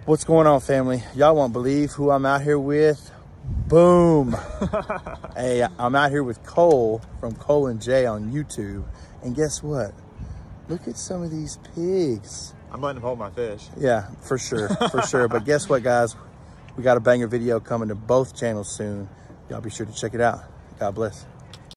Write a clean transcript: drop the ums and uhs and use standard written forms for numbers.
What's going on, family? Y'all won't believe who I'm out here with. Boom. Hey, I'm out here with Cole from Cole and Jay on YouTube. And guess what? Look at some of these pigs. I'm letting him hold my fish. Yeah, for sure, for sure. But guess what, guys? We got a banger video coming to both channels soon. Y'all be sure to check it out. God bless.